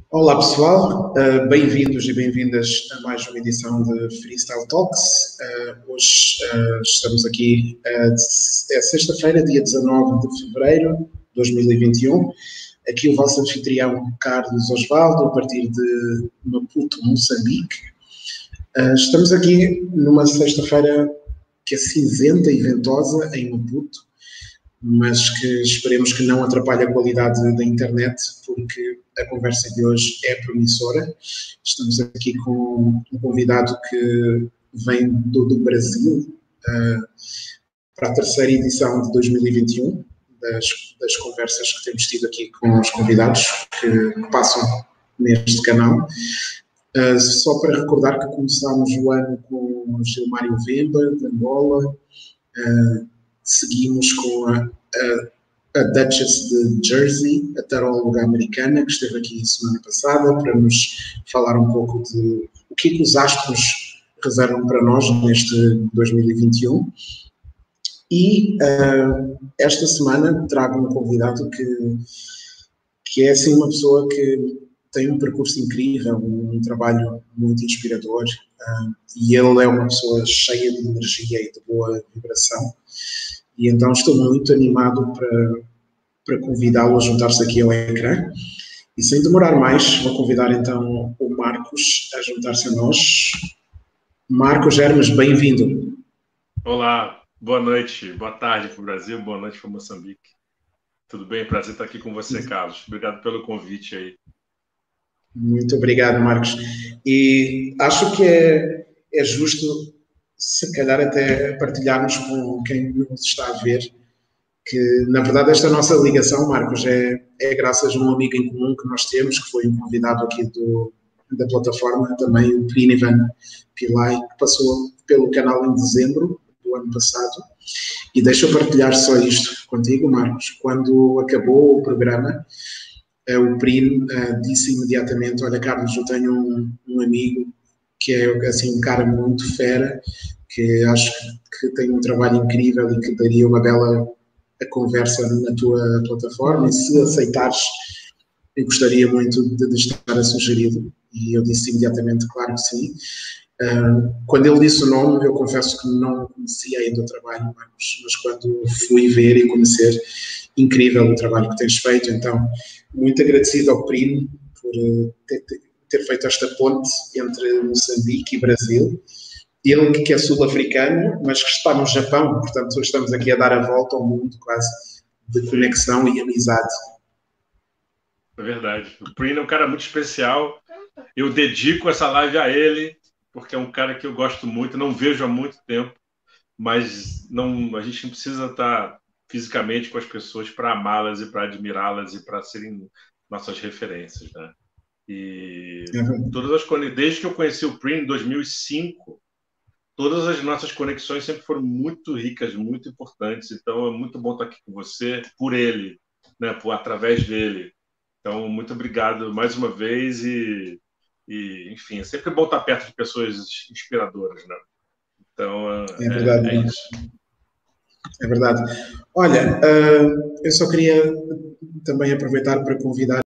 Olá pessoal, bem-vindos e bem-vindas a mais uma edição de Freestyle Talks. Hoje estamos aqui, é sexta-feira, dia 19 de fevereiro de 2021. Aqui o vosso anfitrião Carlos Osvaldo, a partir de Maputo, Moçambique. Estamos aqui numa sexta-feira que é cinzenta e ventosa em Maputo, mas que esperemos que não atrapalhe a qualidade da internet, porque a conversa de hoje é promissora. Estamos aqui com um convidado que vem do Brasil, para a terceira edição de 2021, das conversas que temos tido aqui com os convidados que passam neste canal. Só para recordar que começámos o ano com o Gilmário Vemba, de Angola, seguimos com a Duchess de Jersey, a taróloga americana, que esteve aqui semana passada para nos falar um pouco de o que os astros reservam para nós neste 2021. E esta semana trago um convidado que é assim uma pessoa que tem um percurso incrível, um trabalho muito inspirador, e ele é uma pessoa cheia de energia e de boa vibração. E então estou muito animado para convidá-lo a juntar-se aqui ao ecrã. E sem demorar mais, vou convidar então o Marcos a juntar-se a nós. Marcos Hermes, bem-vindo. Olá, boa noite, boa tarde para o Brasil, boa noite para Moçambique. Tudo bem? Prazer estar aqui com você, Carlos. Obrigado pelo convite aí. Muito obrigado, Marcos. E acho que é justo, se calhar, até partilharmos com quem nos está a ver, que, na verdade, esta nossa ligação, Marcos, é graças a um amigo em comum que nós temos, que foi um convidado aqui da plataforma, também o Prinivan Pillai, que passou pelo canal em dezembro do ano passado. E deixa eu partilhar só isto contigo, Marcos. Quando acabou o programa, o Prin disse imediatamente: olha, Carlos, eu tenho um amigo que é assim, um cara muito fera, que acho que tem um trabalho incrível e que daria uma bela conversa na tua plataforma, e se aceitares, eu gostaria muito de estar a sugerido. E eu disse imediatamente, claro que sim. Quando ele disse o nome, eu confesso que não conhecia ainda o trabalho, mas quando fui ver e conhecer, incrível o trabalho que tens feito. Então, muito agradecido ao Primo por ter feito esta ponte entre Moçambique e Brasil. Ele que é sul-africano, mas que está no Japão, portanto estamos aqui a dar a volta ao mundo quase, de conexão e amizade. É verdade. O Prin é um cara muito especial. Eu dedico essa live a ele, porque é um cara que eu gosto muito, não vejo há muito tempo, mas a gente não precisa estar fisicamente com as pessoas para amá-las e para admirá-las e para serem nossas referências, né? E desde que eu conheci o Prin em 2005, todas as nossas conexões sempre foram muito ricas, muito importantes. Então é muito bom estar aqui com você, por ele, né? Através dele. Então, muito obrigado mais uma vez enfim, é sempre bom estar perto de pessoas inspiradoras, né? Então, é verdade, é isso. É verdade. Olha, eu só queria também aproveitar para convidar